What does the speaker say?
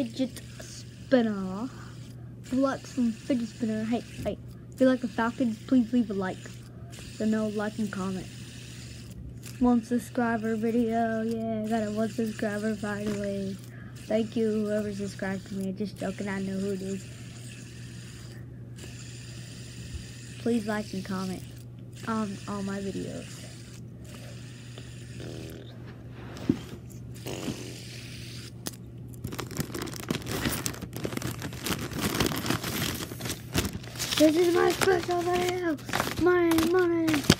fidget spinner. If you like some fidget spinner, hey, if you like the Falcons, please leave a like. So no, like and comment. 1 subscriber video, yeah, I got a 1 subscriber finally. Thank you, whoever subscribed to me. I'm just joking, I know who it is. Please like and comment on all my videos. This is my special video. Money.